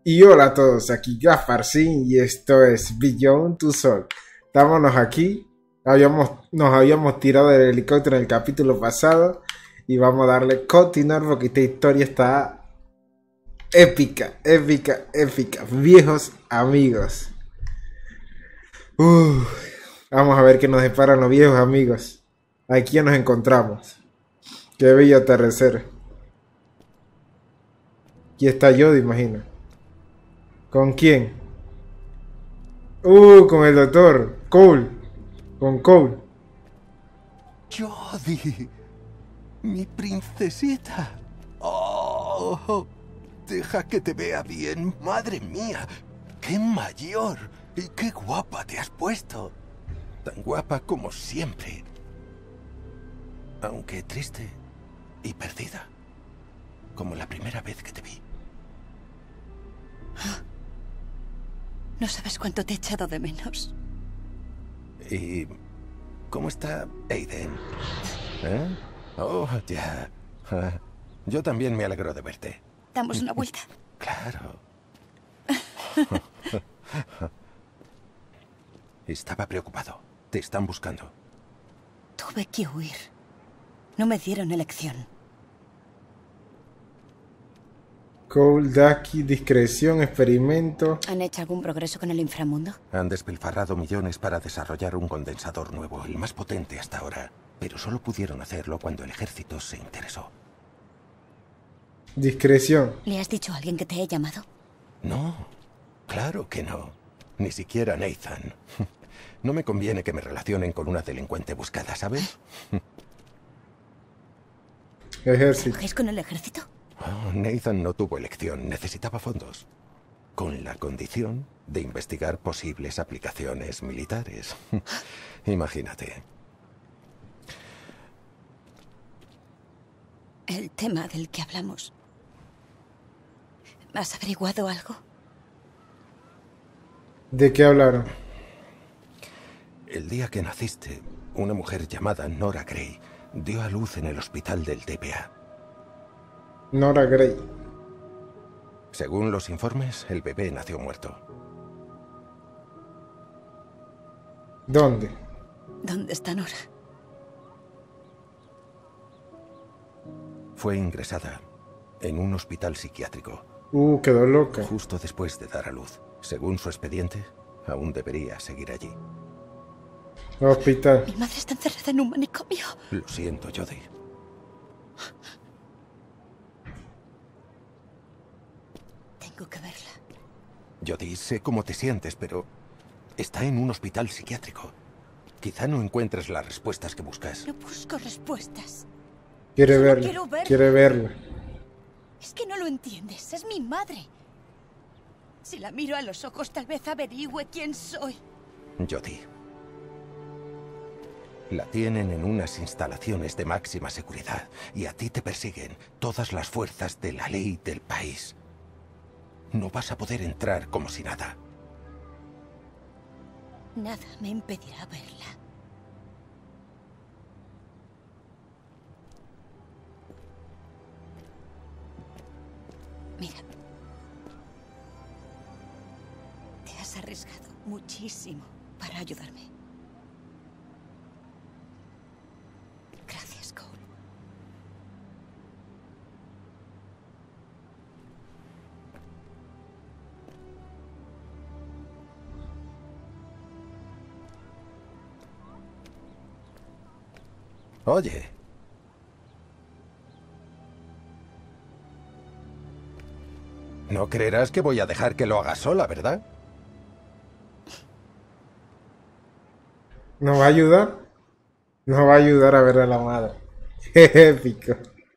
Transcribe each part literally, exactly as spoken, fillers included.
Y hola a todos, aquí Gafarsin y esto es Beyond Two Souls. Estábamos aquí, habíamos, nos habíamos tirado del helicóptero en el capítulo pasado y vamos a darle continuar porque esta historia está épica, épica, épica. Viejos amigos. Uf, vamos a ver qué nos deparan los viejos amigos. Aquí nos encontramos. Qué bello atardecer. Aquí está Jody, imagino. ¿Con quién? Uh, con el doctor Cole. Con Cole. Jody, mi princesita. Oh, deja que te vea bien, madre mía. ¡Qué mayor! Y qué guapa te has puesto. Tan guapa como siempre. Aunque triste y perdida. Como la primera vez que te vi. No sabes cuánto te he echado de menos. ¿Y cómo está Aiden? ¿Eh? Oh, ya. Yo también me alegro de verte. ¿Damos una vuelta? Claro. Estaba preocupado. Te están buscando. Tuve que huir. No me dieron elección. Cole, Ducky, discreción, experimento. ¿Han hecho algún progreso con el inframundo? Han despilfarrado millones para desarrollar un condensador nuevo, el más potente hasta ahora. Pero solo pudieron hacerlo cuando el ejército se interesó. Discreción. ¿Le has dicho a alguien que te he llamado? No, claro que no. Ni siquiera Nathan. No me conviene que me relacionen con una delincuente buscada, ¿sabes? Ejército. ¿Trabajáis con el ejército? Oh, Nathan no tuvo elección, necesitaba fondos. Con la condición de investigar posibles aplicaciones militares. Imagínate. El tema del que hablamos. ¿Has averiguado algo? ¿De qué hablaron? El día que naciste, una mujer llamada Nora Gray dio a luz en el hospital del D P A. Nora Gray. Según los informes, el bebé nació muerto. ¿Dónde? ¿Dónde está Nora? Fue ingresada en un hospital psiquiátrico. Uh, quedó loca. Justo después de dar a luz. Según su expediente, aún debería seguir allí. Hospital. Mi madre está encerrada en un manicomio. Lo siento, Jody. Tengo que verla. Jody, sé cómo te sientes, pero está en un hospital psiquiátrico. Quizá no encuentres las respuestas que buscas. No busco respuestas. Quiere Solo verla. quiero verla. Quiere verla. Es que no lo entiendes. Es mi madre. Si la miro a los ojos, tal vez averigüe quién soy. Jody. La tienen en unas instalaciones de máxima seguridad y a ti te persiguen todas las fuerzas de la ley del país. No vas a poder entrar como si nada. Nada me impedirá verla. Mira. Te has arriesgado muchísimo para ayudarme. Gracias, Cole. Oye. No creerás que voy a dejar que lo haga sola, ¿verdad? ¿Nos va a ayudar? Nos va a ayudar a ver a la madre. Épico.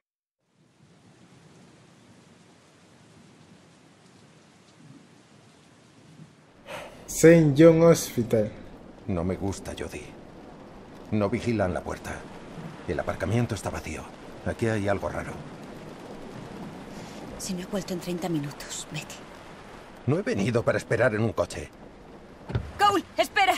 Saint John Hospital. No me gusta, Jody. No vigilan la puerta. El aparcamiento está vacío. Aquí hay algo raro. Si no he vuelto en treinta minutos, vete. No he venido para esperar en un coche. ¡Cole, espera!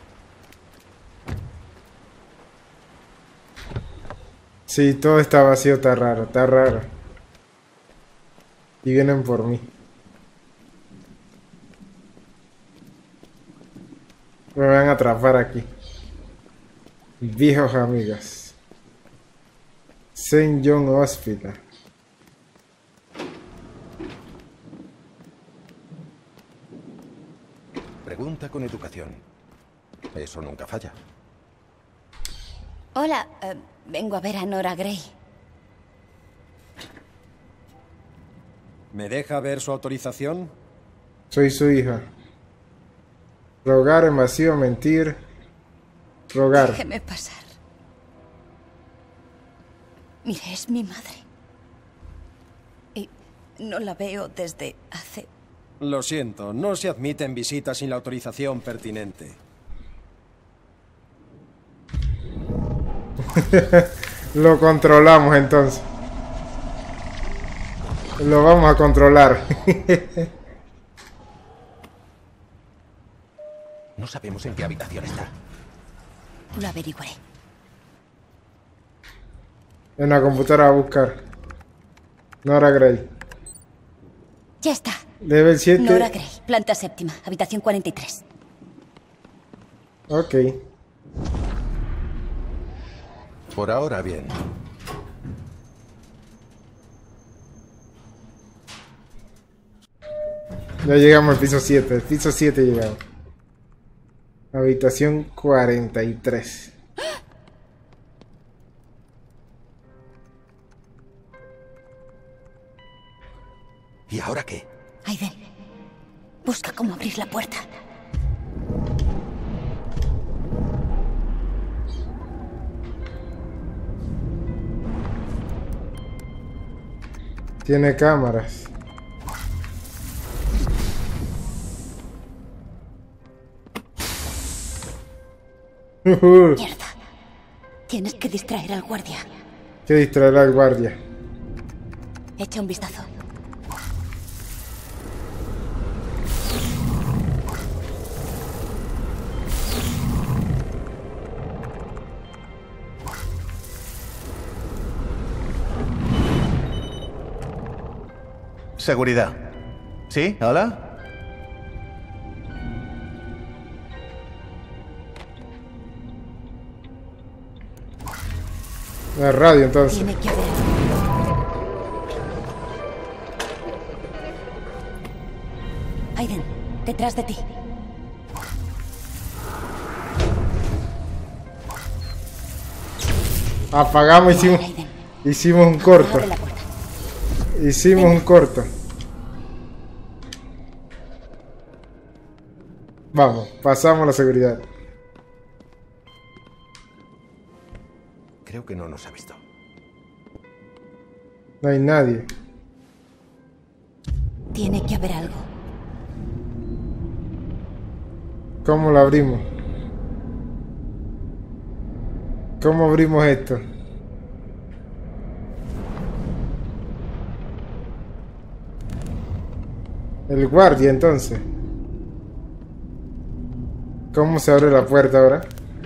Sí, todo está vacío, está raro, está raro. Y vienen por mí. Me van a atrapar aquí. Viejos amigos. Saint John Hospital. Pregunta con educación. Eso nunca falla. Hola, eh, vengo a ver a Nora Grey. ¿Me deja ver su autorización? Soy su hija. Rogar, evasivo, mentir. Rogar. Déjeme pasar. Mire, es mi madre. Y no la veo desde hace... Lo siento, no se admiten visitas sin la autorización pertinente. Lo controlamos entonces. Lo vamos a controlar. No sabemos en qué habitación está. Lo averiguaré. En la computadora a buscar. Nora Grey. Ya está. Level siete. Nora Grey, planta séptima, habitación cuarenta y tres. Ok. Por ahora, bien. Ya llegamos al piso siete. El piso siete llegamos. Habitación cuarenta y tres. ¿Y ahora qué? Aiden, busca cómo abrir la puerta. Tiene cámaras. Mierda. Tienes que distraer al guardia. Que distraerá al guardia. Echa un vistazo. Seguridad. ¿Sí? ¿Hola? La radio entonces. Tiene que haber. Aiden, detrás de ti. Apagamos, hicimos, Aiden, hicimos un corto. abre la puerta. Hicimos un corto. Vamos, pasamos la seguridad. Creo que no nos ha visto. No hay nadie. Tiene que haber algo. ¿Cómo lo abrimos? ¿Cómo abrimos esto? El guardia entonces. ¿Cómo se abre la puerta ahora?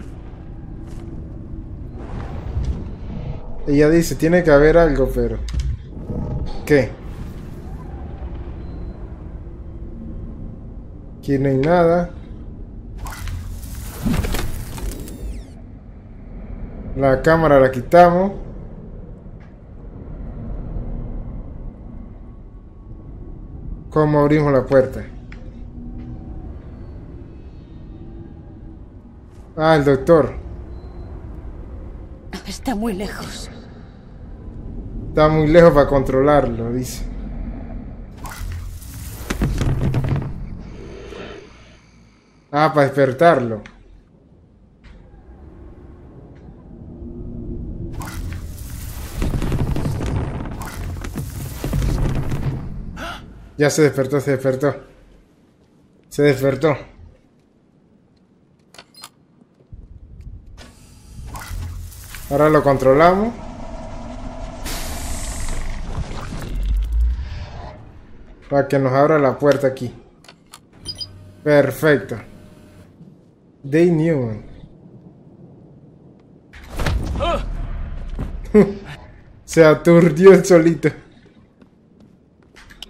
Ella dice, tiene que haber algo, pero... ¿Qué? Aquí no hay nada. La cámara la quitamos. ¿Cómo abrimos la puerta? Ah, el doctor. Está muy lejos. Está muy lejos para controlarlo, dice. Ah, para despertarlo. Ya se despertó, se despertó. Se despertó. Ahora lo controlamos. Para que nos abra la puerta aquí. Perfecto. Dave Newman. Se aturdió el solito.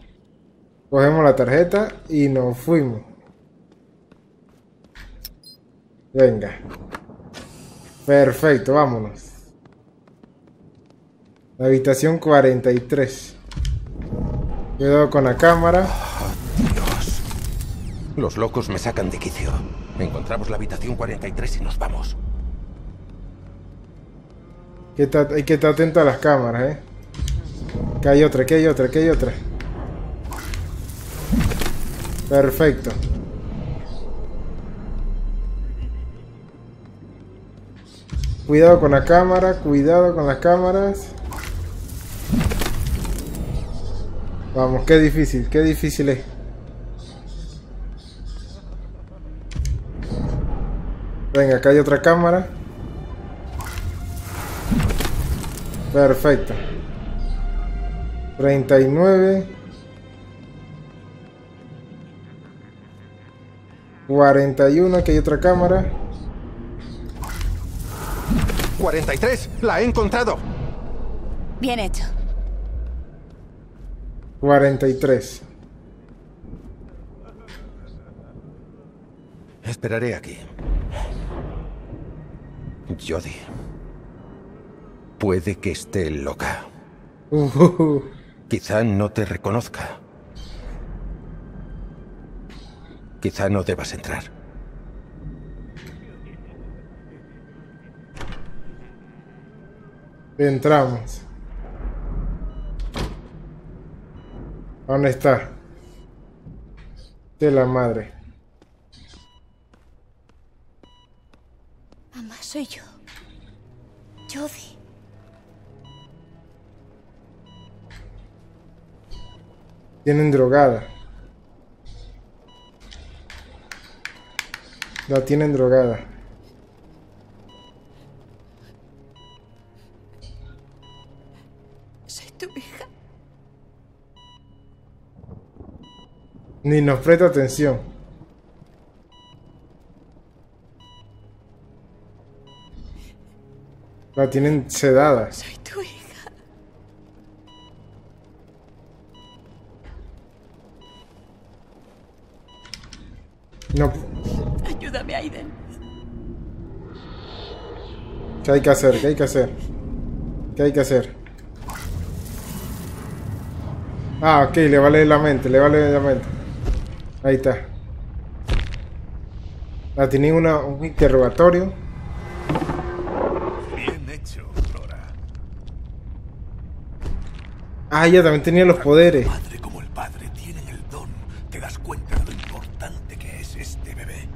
Cogemos la tarjeta y nos fuimos. Venga. Perfecto, vámonos. La habitación cuarenta y tres. Cuidado con la cámara. Oh, Dios. Los locos me sacan de quicio. Encontramos la habitación cuarenta y tres y nos vamos. Que ta- hay que estar atento a las cámaras, eh. Que hay otra, que hay otra, que hay otra. Perfecto. Cuidado con la cámara, cuidado con las cámaras. Vamos, qué difícil, qué difícil es. Venga, acá hay otra cámara. Perfecto. treinta y nueve. cuarenta y uno, aquí hay otra cámara. cuarenta y tres, la he encontrado. Bien hecho. cuarenta y tres. Esperaré aquí. Jodie. Puede que esté loca. Uh, uh, uh. Quizá no te reconozca. Quizá no debas entrar. Entramos. ¿Dónde está? De la madre. Mamá, soy yo. Jodie. Tienen drogada. La tienen drogada. Soy tu hija. Ni nos presta atención. La tienen sedada. Soy tu hija. No. Ayúdame, Aiden. ¿Qué hay que hacer? ¿Qué hay que hacer? ¿Qué hay que hacer? Ah, ok, le vale la mente, le vale la mente. Ahí está. La tienen una, un interrogatorio. Bien hecho, Nora. Ah, ella también tenía los poderes. La madre como el padre tienen el don. ¿Te das cuenta de lo importante que es este bebé?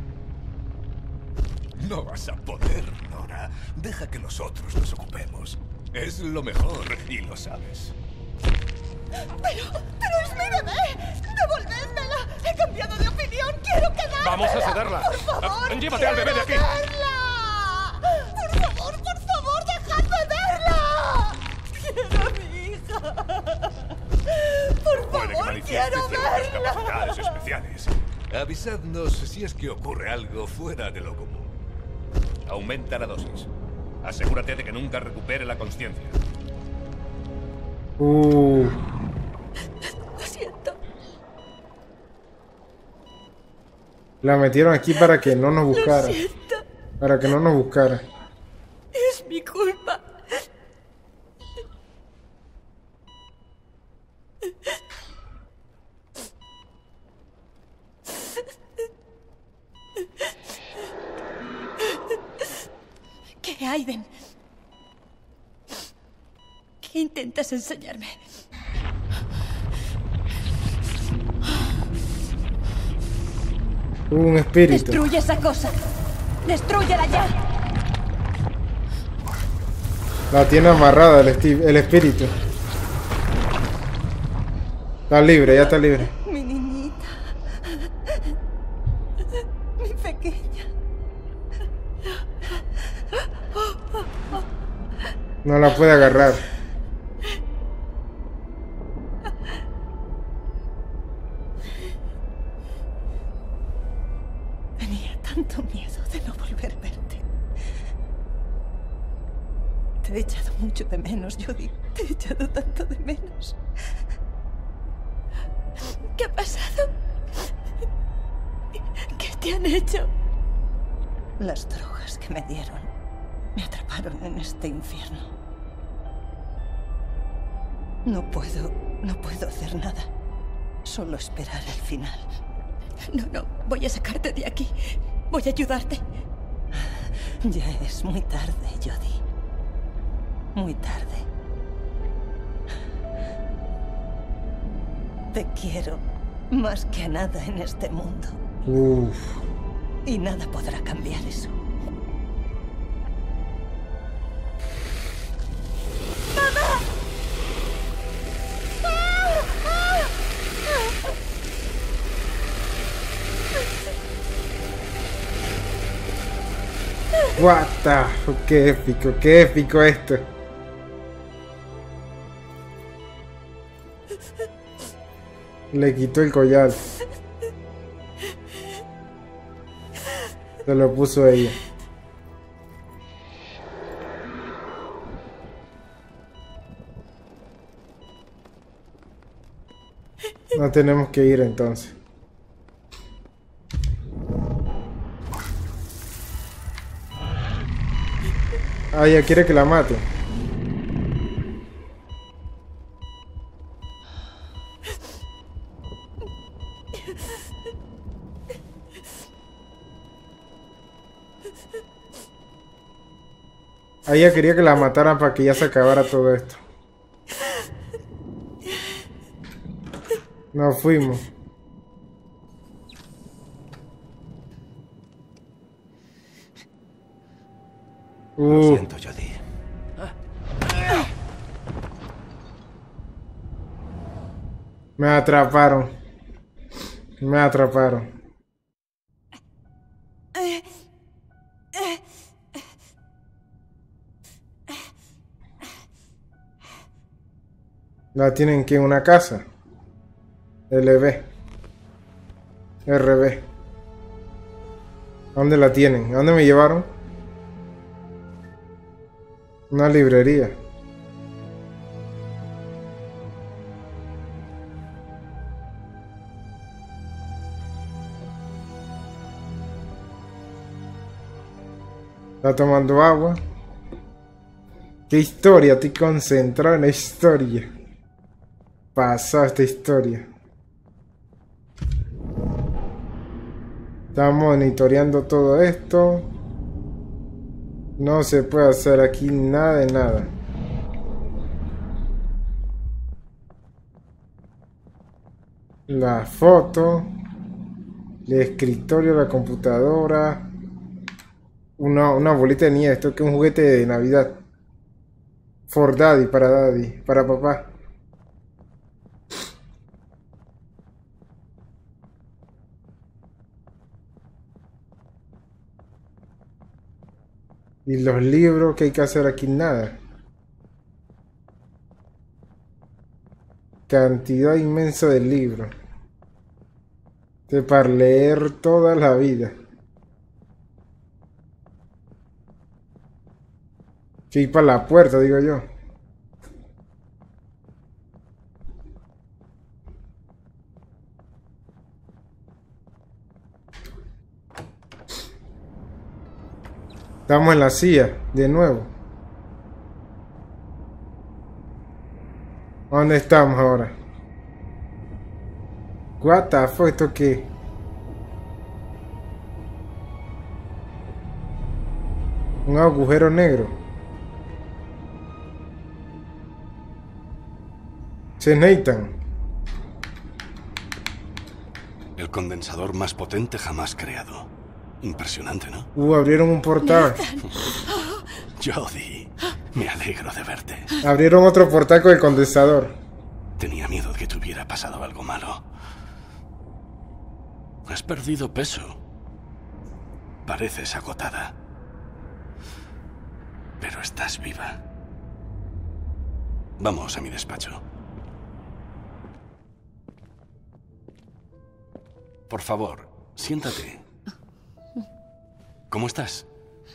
No vas a poder, Nora. Deja que nosotros nos ocupemos. Es lo mejor y lo sabes. Pero, pero es mi bebé. Devolvédmela. He cambiado de opinión. Quiero quedarla. Vamos a cederla. Por favor. Ah, llévate al bebé de aquí. Verla. Por favor, por favor, dejadme verla. Quiero a mi hija. Por Puede que favor, manifieste quiero ciertas verla. capacidades especiales. Avisadnos si es que ocurre algo fuera de lo común. Aumenta la dosis. Asegúrate de que nunca recupere la conciencia. Uh, Lo siento. la metieron aquí para que no nos Lo buscara. siento. Para que no nos buscara. Es mi culpa. ¿Qué, Aiden? ¿Qué intentas enseñarme? Un espíritu. Destruye esa cosa. Destrúyela ya. La tiene amarrada el, esti- el espíritu. Está libre, ya está libre. Mi niñita. Mi pequeña. No la puede agarrar. Tenía tanto miedo de no volver a verte. Te he echado mucho de menos, Jodie. Te he echado tanto de menos. ¿Qué ha pasado? ¿Qué te han hecho? Las drogas que me dieron me atraparon en este infierno. No puedo, no puedo hacer nada. Solo esperar al final. No, no, voy a sacarte de aquí. Voy a ayudarte. Ya es muy tarde, Jodie. Muy tarde. Te quiero más que a nada en este mundo. Uf. Y nada podrá cambiar eso. What the fuck, qué épico, qué épico esto. Le quitó el collar. Se lo puso ella. No tenemos que ir entonces. Ah, ella quiere que la mate. Ah, ella quería que la mataran para que ya se acabara todo esto. Nos fuimos. Lo Uh, siento, Jodie. me atraparon. Me atraparon. La tienen que en una casa. L B. R B. ¿A dónde la tienen? ¿A dónde me llevaron? Una librería. Está tomando agua. ¿Qué historia? Estoy concentrado en la historia. Pasó esta historia. Estamos monitoreando todo esto. No se puede hacer aquí nada de nada. La foto. El escritorio, la computadora. Una, una bolita de nieve. Esto que es un juguete de Navidad. For Daddy, para Daddy, para papá. Y los libros, que hay que hacer aquí, nada. Cantidad inmensa de libros. De para leer toda la vida. Que ir para la puerta, digo yo. Estamos en la silla, de nuevo. ¿Dónde estamos ahora? What the fuck, ¿esto qué? Un agujero negro. Se Nathan. El condensador más potente jamás creado. Impresionante, ¿no? Uh, abrieron un portal. Jodie, me alegro de verte. Abrieron otro portal con el condensador. Tenía miedo de que te hubiera pasado algo malo. Has perdido peso. Pareces agotada. Pero estás viva. Vamos a mi despacho. Por favor, siéntate. ¿Cómo estás?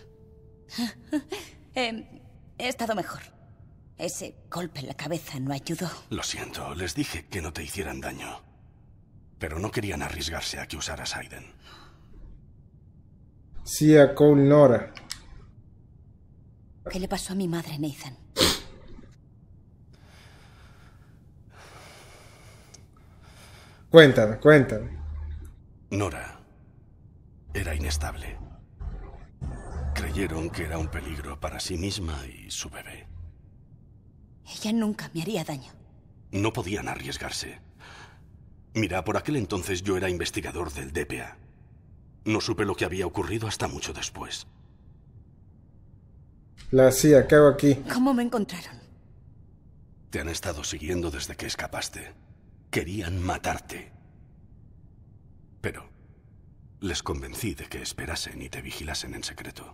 Eh, he estado mejor. Ese golpe en la cabeza no ayudó. Lo siento, les dije que no te hicieran daño. Pero no querían arriesgarse a que usaras Aiden. Sia Cole Nora. ¿Qué le pasó a mi madre, Nathan? Cuéntame, cuéntame. Nora era inestable. Creyeron que era un peligro para sí misma y su bebé. Ella nunca me haría daño. No podían arriesgarse. Mira, por aquel entonces yo era investigador del D P A. No supe lo que había ocurrido hasta mucho después. La C I A, ¿qué hago aquí? ¿Cómo me encontraron? Te han estado siguiendo desde que escapaste. Querían matarte. Pero les convencí de que esperasen y te vigilasen en secreto.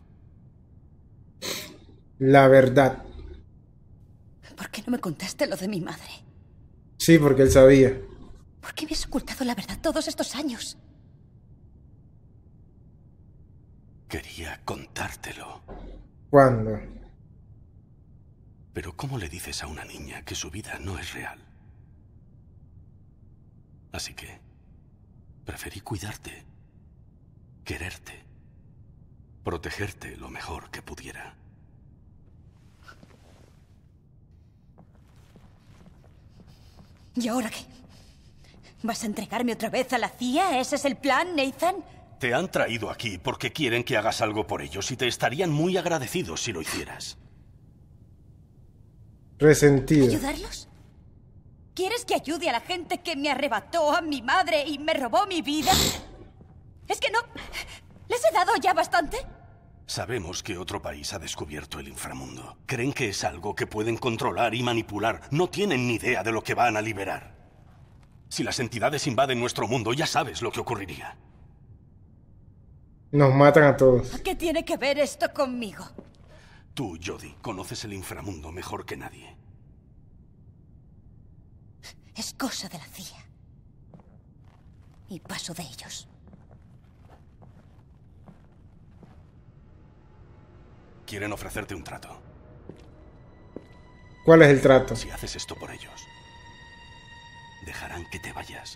La verdad. ¿Por qué no me contaste lo de mi madre? Sí, porque él sabía. ¿Por qué me has ocultado la verdad todos estos años? Quería contártelo. ¿Cuándo? Pero ¿cómo le dices a una niña que su vida no es real? Así que preferí cuidarte, quererte, protegerte lo mejor que pudiera. ¿Y ahora qué? ¿Vas a entregarme otra vez a la C I A? ¿Ese es el plan, Nathan? Te han traído aquí porque quieren que hagas algo por ellos y te estarían muy agradecidos si lo hicieras. Resentido. ¿Ayudarlos? ¿Quieres que ayude a la gente que me arrebató a mi madre y me robó mi vida? ¿Es que no? ¿Les he dado ya bastante? Sabemos que otro país ha descubierto el inframundo. Creen que es algo que pueden controlar y manipular. No tienen ni idea de lo que van a liberar. Si las entidades invaden nuestro mundo, ya sabes lo que ocurriría. Nos matan a todos. ¿Qué tiene que ver esto conmigo? Tú, Jodie, conoces el inframundo mejor que nadie. Es cosa de la C I A. Y paso de ellos. Quieren ofrecerte un trato. ¿Cuál es el trato? Si haces esto por ellos, dejarán que te vayas.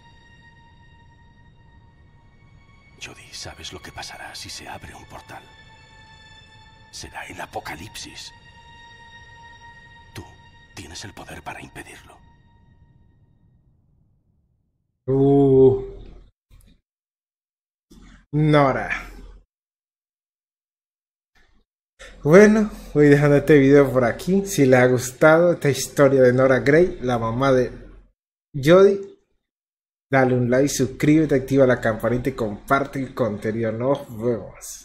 Jodie, ¿sabes lo que pasará si se abre un portal? Será el apocalipsis. Tú tienes el poder para impedirlo. Uh. Nora. Bueno, voy dejando este video por aquí. Si les ha gustado esta historia de Nora Grey, la mamá de Jodie, dale un like, suscríbete, activa la campanita y comparte el contenido. Nos vemos.